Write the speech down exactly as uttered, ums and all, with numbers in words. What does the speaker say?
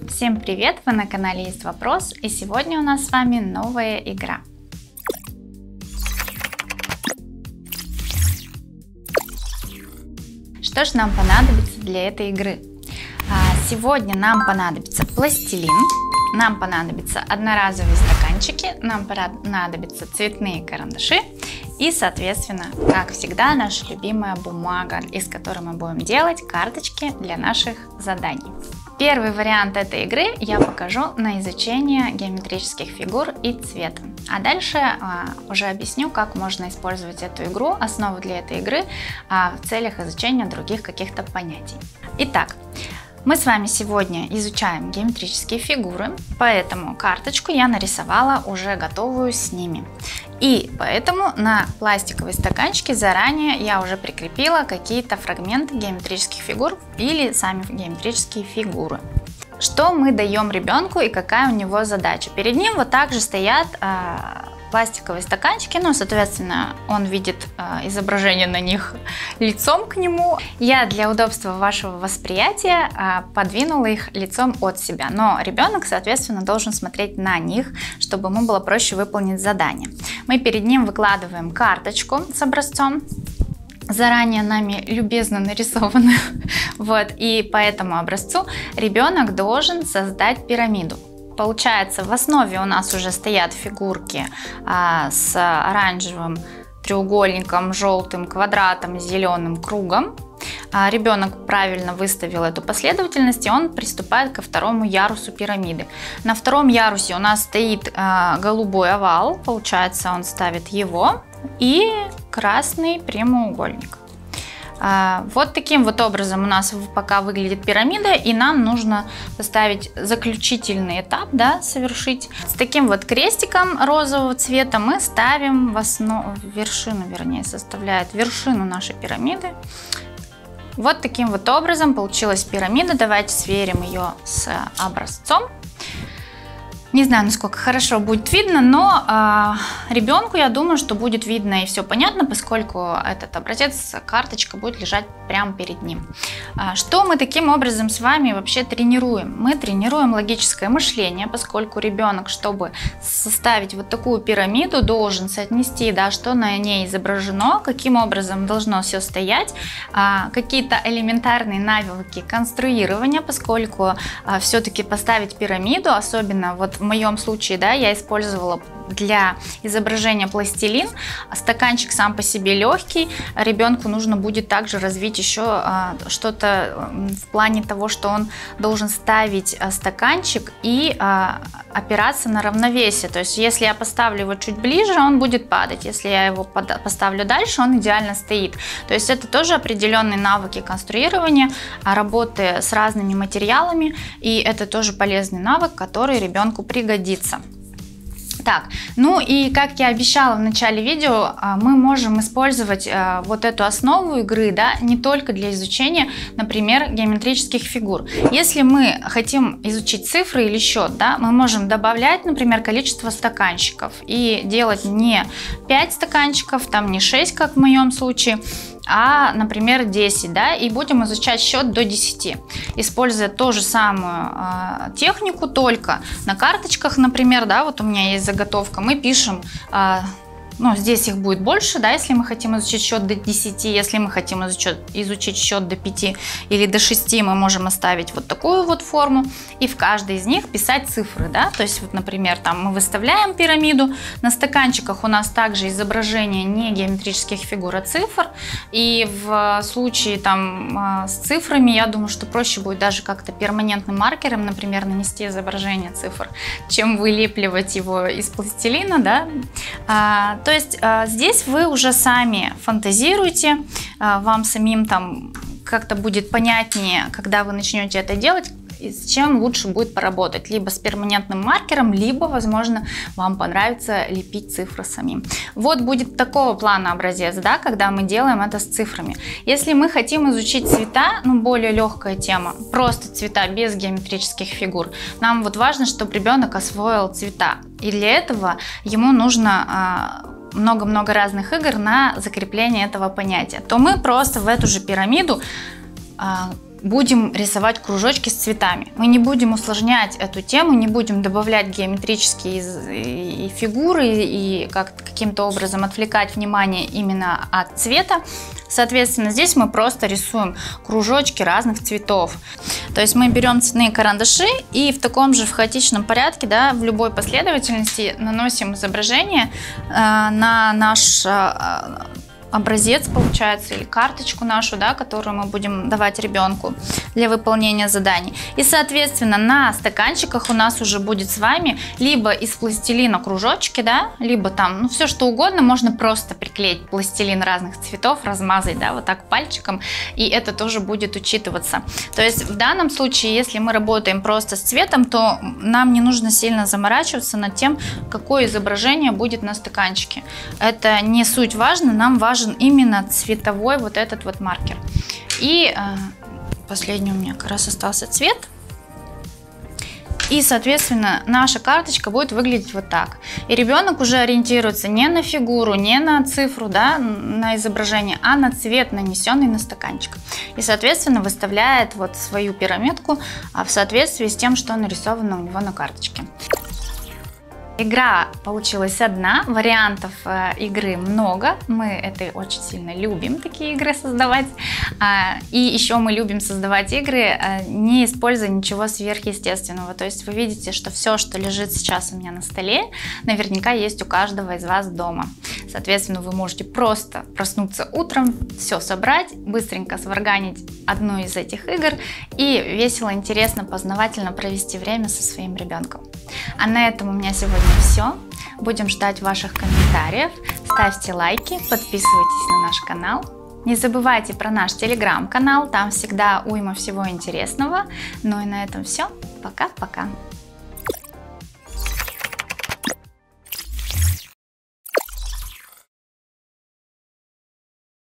Всем привет! Вы на канале Есть Вопрос, и сегодня у нас с вами новая игра. Что же нам понадобится для этой игры? Сегодня нам понадобится пластилин, нам понадобятся одноразовые стаканчики, нам понадобятся цветные карандаши и, соответственно, как всегда, наша любимая бумага, из которой мы будем делать карточки для наших заданий. Первый вариант этой игры я покажу на изучение геометрических фигур и цвета. А дальше а, уже объясню, как можно использовать эту игру, основу для этой игры а, в целях изучения других каких-то понятий. Итак, мы с вами сегодня изучаем геометрические фигуры, поэтому карточку я нарисовала уже готовую с ними. И поэтому на пластиковые стаканчики заранее я уже прикрепила какие-то фрагменты геометрических фигур или сами геометрические фигуры. Что мы даем ребенку и какая у него задача? Перед ним вот также стоят э, пластиковые стаканчики, ну, соответственно, он видит э, изображение на них лицом к нему. Я для удобства вашего восприятия э, подвинула их лицом от себя, но ребенок, соответственно, должен смотреть на них, чтобы ему было проще выполнить задание. Мы перед ним выкладываем карточку с образцом, заранее нами любезно нарисованную, вот, и по этому образцу ребенок должен создать пирамиду. Получается, в основе у нас уже стоят фигурки а, с оранжевым треугольником, желтым квадратом, зеленым кругом. А, ребенок правильно выставил эту последовательность, и он приступает ко второму ярусу пирамиды. На втором ярусе у нас стоит а, голубой овал, получается, он ставит его, и красный прямоугольник. Вот таким вот образом у нас пока выглядит пирамида, и нам нужно поставить заключительный этап, да, совершить. С таким вот крестиком розового цвета мы ставим в основу, вершину, вернее, составляет вершину нашей пирамиды. Вот таким вот образом получилась пирамида. Давайте сверим ее с образцом. Не знаю, насколько хорошо будет видно, но э, ребенку, я думаю, что будет видно и все понятно, поскольку этот образец, карточка будет лежать прямо перед ним. А, что мы таким образом с вами вообще тренируем? Мы тренируем логическое мышление, поскольку ребенок, чтобы составить вот такую пирамиду, должен соотнести, да, что на ней изображено, каким образом должно все стоять, а, какие-то элементарные навыки конструирования, поскольку а, все-таки поставить пирамиду, особенно вот в В моем случае, да, я использовала для изображения пластилин. Стаканчик сам по себе легкий. Ребенку нужно будет также развить еще а, что-то в плане того, что он должен ставить а, стаканчик и а, опираться на равновесие. То есть, если я поставлю его чуть ближе, он будет падать. Если я его под, поставлю дальше, он идеально стоит. То есть, это тоже определенные навыки конструирования, работы с разными материалами. И это тоже полезный навык, который ребенку пригодится. Так, ну и как я обещала в начале видео, мы можем использовать вот эту основу игры, да, не только для изучения, например, геометрических фигур. Если мы хотим изучить цифры или счет, да, мы можем добавлять, например, количество стаканчиков и делать не пять стаканчиков, там не шесть, как в моем случае, а, например, десять, да, и будем изучать счет до десяти, используя ту же самую э, технику, только на карточках, например, да, вот у меня есть заготовка, мы пишем, э, ну, здесь их будет больше, да, если мы хотим изучить счет до десяти, если мы хотим изучить, изучить счет до пяти или до шести, мы можем оставить вот такую вот форму и в каждой из них писать цифры, да, то есть вот, например, там мы выставляем пирамиду, на стаканчиках у нас также изображение не геометрических фигур, а цифр, и в случае там с цифрами, я думаю, что проще будет даже как-то перманентным маркером, например, нанести изображение цифр, чем вылепливать его из пластилина, да. То есть здесь вы уже сами фантазируете, вам самим там как-то будет понятнее, когда вы начнете это делать, с чем лучше будет поработать, либо с перманентным маркером, либо, возможно, вам понравится лепить цифры самим. Вот будет такого плана образец, да, когда мы делаем это с цифрами. Если мы хотим изучить цвета, ну, более легкая тема, просто цвета без геометрических фигур, нам вот важно, чтобы ребенок освоил цвета, и для этого ему нужно много-много разных игр на закрепление этого понятия, то мы просто в эту же пирамиду будем рисовать кружочки с цветами. Мы не будем усложнять эту тему, не будем добавлять геометрические и фигуры и как каким-то образом отвлекать внимание именно от цвета. Соответственно, здесь мы просто рисуем кружочки разных цветов. То есть мы берем цветные карандаши и в таком же в хаотичном порядке, да, в любой последовательности наносим изображение э, на наш э, образец, получается, или карточку нашу, да, которую мы будем давать ребенку для выполнения заданий. И, соответственно, на стаканчиках у нас уже будет с вами либо из пластилина кружочки, да, либо там, ну, все что угодно, можно просто приклеить пластилин разных цветов, размазать, да, вот так пальчиком, и это тоже будет учитываться. То есть в данном случае, если мы работаем просто с цветом, то нам не нужно сильно заморачиваться над тем, какое изображение будет на стаканчике. Это не суть важно, нам важен именно цветовой вот этот вот маркер. И э, последний у меня как раз остался цвет. И, соответственно, наша карточка будет выглядеть вот так. И ребенок уже ориентируется не на фигуру, не на цифру, да, на изображение, а на цвет, нанесенный на стаканчик. И, соответственно, выставляет вот свою пирамидку в соответствии с тем, что нарисовано у него на карточке. Игра получилась одна, вариантов э, игры много, мы это очень сильно любим, такие игры создавать. А, и еще мы любим создавать игры, а, не используя ничего сверхъестественного. То есть вы видите, что все, что лежит сейчас у меня на столе, наверняка есть у каждого из вас дома. Соответственно, вы можете просто проснуться утром, все собрать, быстренько сварганить одну из этих игр и весело, интересно, познавательно провести время со своим ребенком. А на этом у меня сегодня все. Будем ждать ваших комментариев. Ставьте лайки, подписывайтесь на наш канал. Не забывайте про наш телеграм-канал, там всегда уйма всего интересного. Ну и на этом все. Пока-пока.